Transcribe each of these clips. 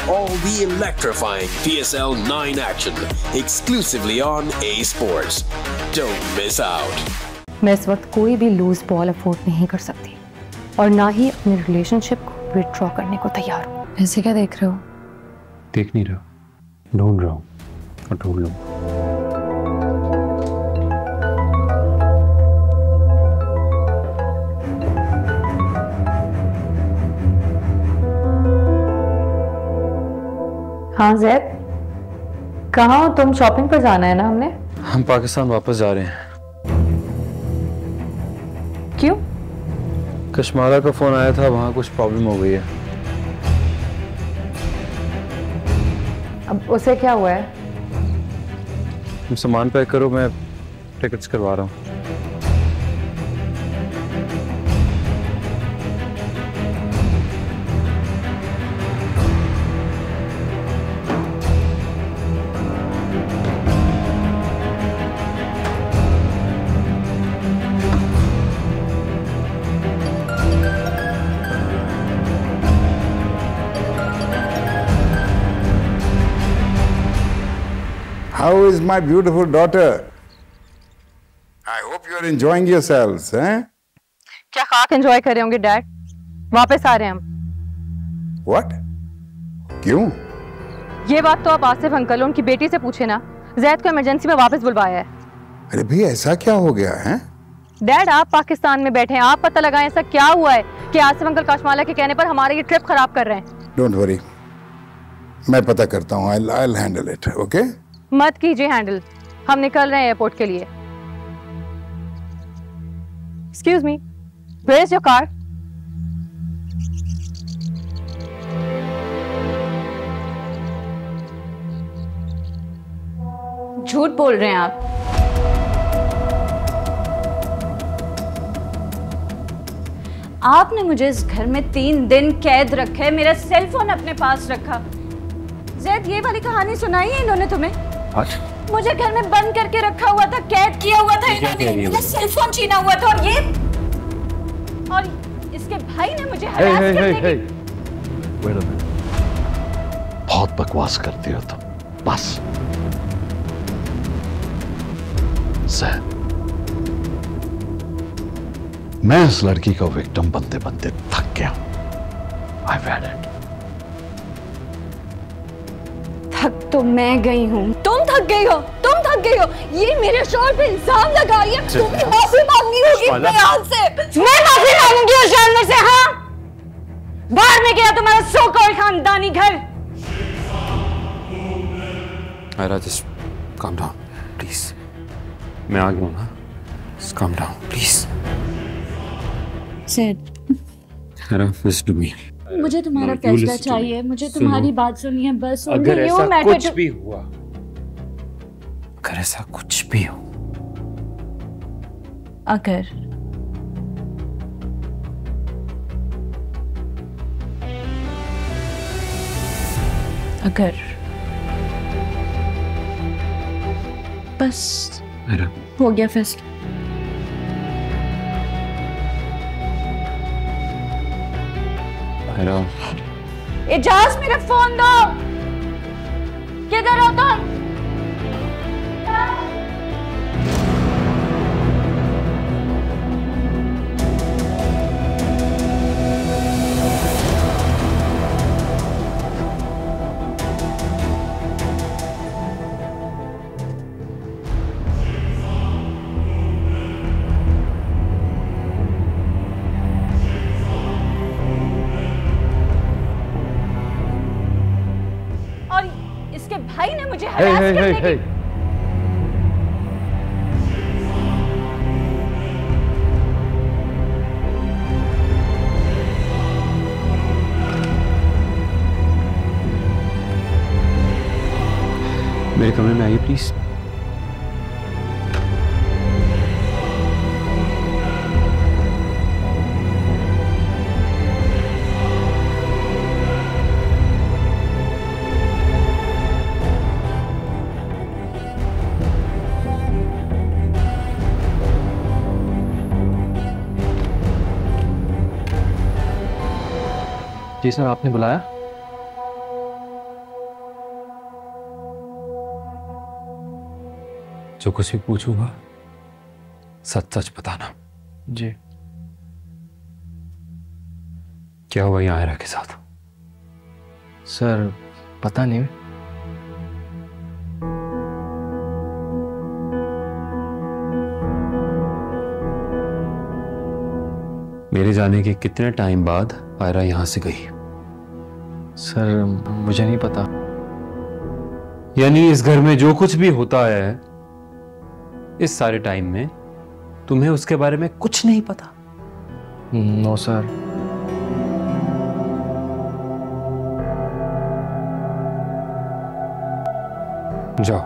all the electrifying PSL 9 action exclusively on A Sports. Don't miss out. मैं इस वक्त कोई भी लूज बॉल अफोर्ड नहीं कर सकती और ना ही अपने रिलेशनशिप को विथड्रॉ करने को तैयार हूँ। ऐसे क्या देख रहे हो? देख नहीं रहा, ढूंढ रहा हूँ और ढूंढ लूँ। हाँ जैद, कहाँ हो तुम? शॉपिंग पर जाना है ना हमने? हम पाकिस्तान वापस जा रहे हैं। क्यों? कश्मारा का फोन आया था, वहाँ कुछ प्रॉब्लम हो गई है। अब उसे क्या हुआ है? तुम सामान पैक करो, मैं टिकट्स करवा रहा हूँ। How is my beautiful daughter? I hope you are enjoying yourselves, हैं? क्या खाक एंजॉय कर रहे होंगे डैड? वापस आ रहे हैं हम। What? क्यों? ये बात तो आप आसिफ अंकल उनकी बेटी से पूछे ना। जैद को इमरजेंसी में वापस बुलवाया है। अरे भाई ऐसा क्या हो गया है? डैड आप पाकिस्तान में बैठे हैं, आप पता लगाएं ऐसा क्या हुआ है कि आसिफ अंकल काशमाला के कहने पर हमारा ये ट्रिप खराब कर रहे हैं। Don't worry, मैं पता करता हूँ। I'll handle it, okay? मत कीजिए हैंडल, हम निकल रहे हैं एयरपोर्ट के लिए। Excuse me, where is your car? झूठ बोल रहे हैं आप। आपने मुझे इस घर में 3 दिन कैद रखा है, मेरा सेल फोन अपने पास रखा। जैद ये वाली कहानी सुनाई है इन्होंने तुम्हें? मुझे घर में बंद करके रखा हुआ था, कैद किया हुआ था इन्होंने, मेरा सेल फोन छीना हुआ था और इसके भाई ने मुझे हरास करने की। बहुत बकवास करती हो तुम, बस। ज़ैद, मैं इस लड़की का विक्टिम बनते बनते थक गया। I've had it. थक तो मैं गई हूँ, तुम थक गई हो, तुम थक गई हो। ये मेरे शोहर पे इल्जाम लगा रही है, तुम्हें माफी मांगनी होगी बयान से। मैं माफी मांगूंगी उस जानवर से। हाँ, बाहर में गया तुम्हारा सो कॉल्ड खानदानी घर। Ayra, just calm down, please. मैं आ गया हूँ ना, just calm down, please. Sid, Ayra, listen to me. मुझे तुम्हारा फैसला चाहिए, मुझे तुम्हारी बात सुननी है बस। अगर ऐसा कुछ भी हुआ, अगर ऐसा कुछ भी हो, अगर बस हो गया फैसला। इजाज, मेरा फोन दो। किधर हो तुम? भाई ने मुझे हरास करने की। मेरे कमरे में आइए प्लीज। जी सर, आपने बुलाया? जो कुछ भी पूछूंगा सच सच बताना। जी। क्या हुआ यहाँ आयरा के साथ? सर पता नहीं। मेरे जाने के कितने टाइम बाद आयरा यहां से गई? सर मुझे नहीं पता। यानी इस घर में जो कुछ भी होता है इस सारे टाइम में तुम्हें उसके बारे में कुछ नहीं पता? No sir. जाओ।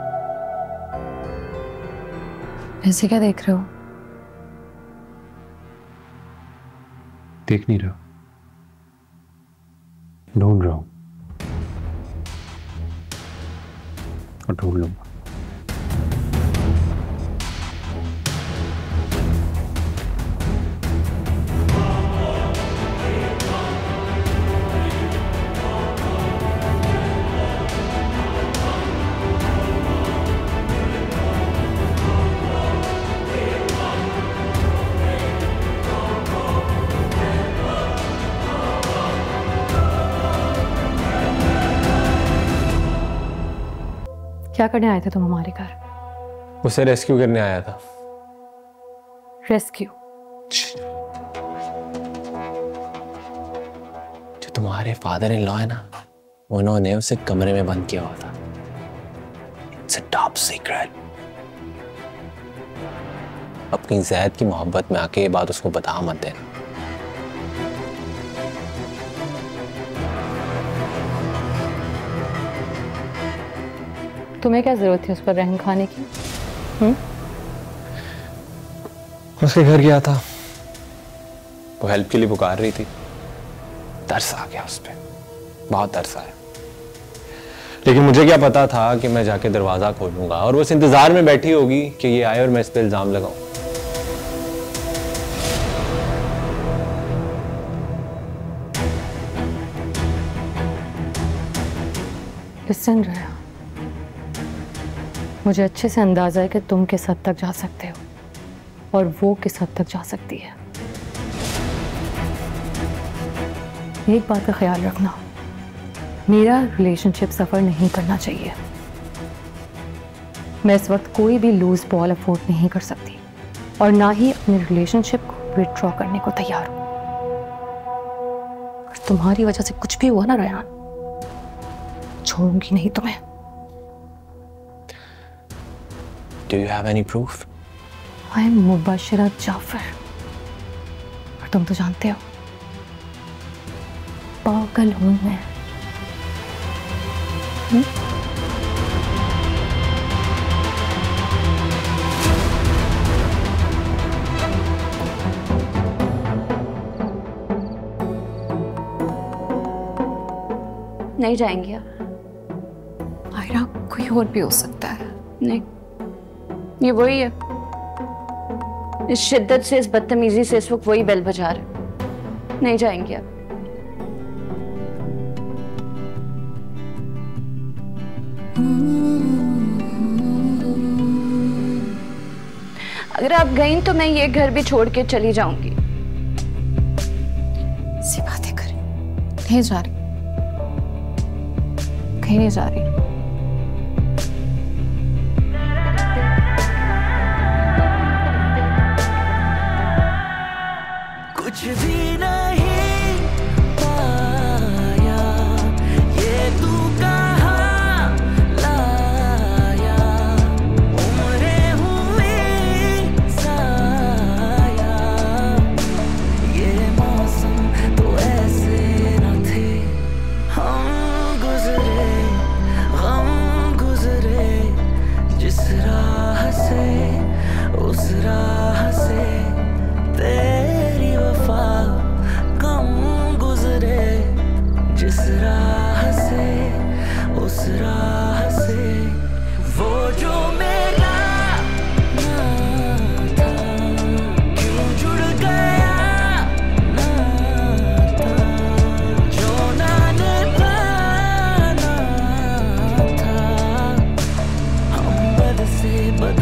ऐसे क्या देख रहे हो? देख नहीं रहा, ढूंढ रहा हूं और ढूंढ लूंगा। क्या करने आए थे तुम हमारे घर? उसे रेस्क्यू करने आया था। रेस्क्यू? जो तुम्हारे फादर इन लॉ है ना, उन्होंने उसे कमरे में बंद किया हुआ था। It's a top secret. अपनी ज़ैद की मोहब्बत में आके ये बात उसको बता मत देना। तुम्हें क्या जरूरत थी उस पर रहम खाने की? उसके घर गया था, वो हेल्प के लिए पुकार रही थी। तरस आ गया उस पर, बहुत तरस आया। लेकिन मुझे क्या पता था कि मैं जाके दरवाजा खोलूंगा और वो इस इंतजार में बैठी होगी कि ये आए और मैं इस पे इल्जाम लगाऊं। लिसन रहा, मुझे अच्छे से अंदाजा है कि तुम किस हद तक जा सकते हो और वो किस हद तक जा सकती है। एक बात का ख्याल रखना, मेरा रिलेशनशिप सफर नहीं करना चाहिए। मैं इस वक्त कोई भी लूज बॉल अफोर्ड नहीं कर सकती और ना ही अपने रिलेशनशिप को विथड्रॉ करने को तैयार हूं। अगर तुम्हारी वजह से कुछ भी हुआ ना रेहान, छोड़ूंगी नहीं तुम्हें। Do you have any proof? I am Mubashira Jafar, और तुम तो जानते हो पागल हूं मैं। नहीं जाएंगे आप? आयरा, कोई और भी हो सकता है। नहीं, ये वही है। इस शिद्दत से, इस बदतमीजी से इस वक्त वही बेल बजा रहे। नहीं जाएंगे आप। अगर आप गईं तो मैं ये घर भी छोड़ के चली जाऊंगी। ऐसी बातें करें, नहीं जा रही, कहीं नहीं जा रही। कुछ भी नहीं पाया, ये तू कहाँ लाया, उम्रें हुई ज़ाया, ये मौसम तो ऐसे न थे, हम गुजरे, गम गुजरे, जिस राह से उस राह से तेरी वफा कम गुजरे, जिस राह से उस राह से वो जो मेरा ना था, क्यों जुड़ गया ना था, जो ना निभाना था, हम बद से बद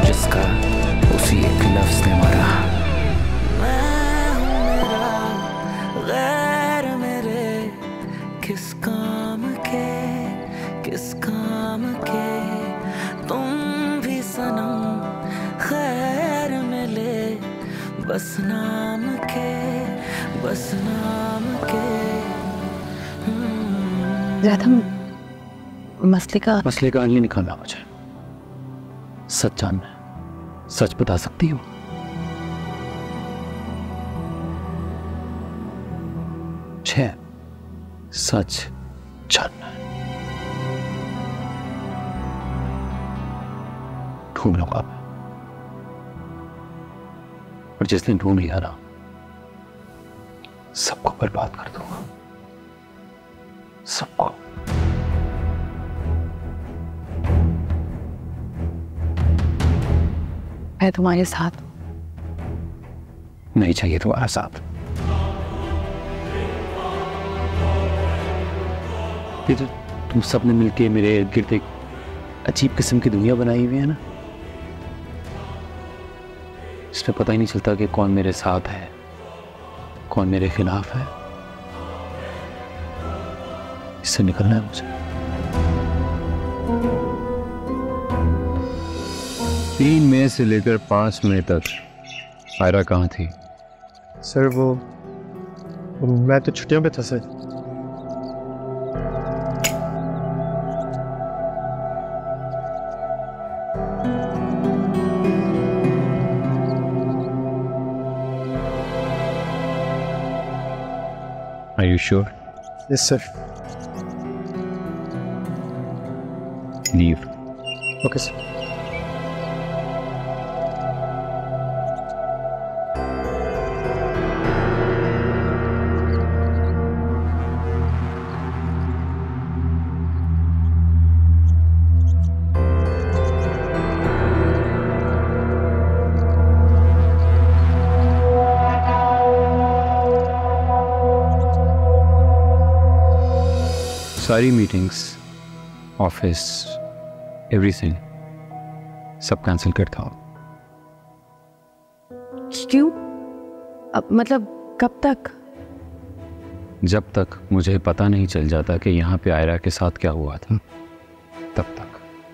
जिसका उसी एक लफ्ज ने मारा। मैं हूँ मेरा गैर मेरे किस काम के, किस काम के। तुम भी सनम खैर मिले बस नाम के, बस नाम के। मसले का हल नहीं निकालना मुझे, सच जानना है। सच बता सकती हो? सच जानना है। ढूंढ लूंगा मैं, और जिस दिन ढूंढ लिया ना, सबको बर्बाद कर दूंगा, सबको। मैं तुम्हारे साथ। नहीं चाहिए तुम्हारा साथ। ये तो तुम सबने मिलके मेरे इर्द गिर्द एक अजीब किस्म की दुनिया बनाई हुई है ना, इसमें पता ही नहीं चलता कि कौन मेरे साथ है, कौन मेरे खिलाफ है। इससे निकलना है मुझे। 3 मई से लेकर 5 मई तक आयरा कहाँ थी? सर वो मैं तो छुट्टियों पे था sir. Are you sure? Yes sir. Leave. Okay sir. सारी मीटिंग्स, ऑफिस, एवरीथिंग सब कैंसिल कर था। क्यों? अब मतलब कब तक? जब तक मुझे पता नहीं चल जाता कि यहाँ पे आयरा के साथ क्या हुआ था, तब तक।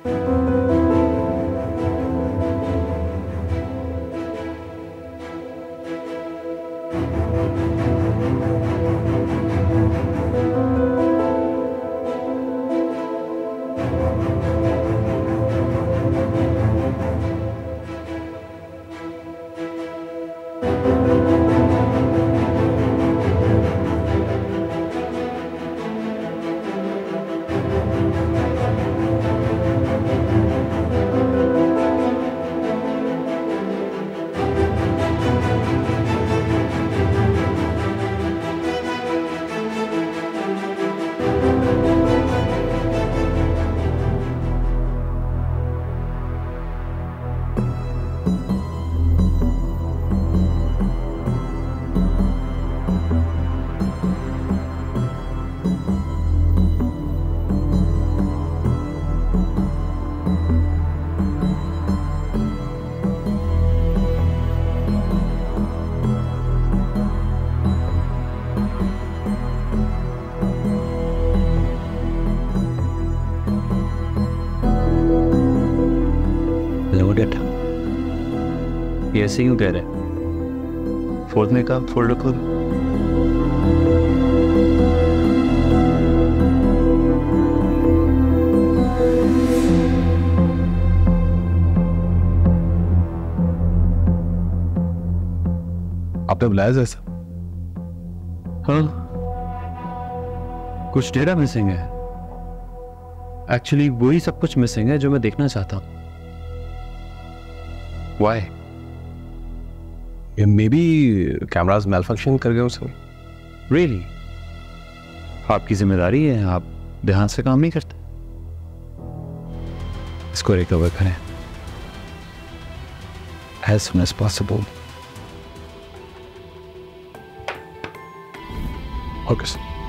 ये ऐसे ही कह रहे हैं। फोर्थ में का फोल्ड रखो। आपने बुलाया जैसा? हाँ, कुछ डेटा मिसिंग है। एक्चुअली वही सब कुछ मिसिंग है जो मैं देखना चाहता हूँ। Why? Maybe cameras malfunction कर गए उसमें। Really? आपकी जिम्मेदारी है, आप ध्यान से काम नहीं करते। इसको रिकवर करें as soon as possible. Okay sir.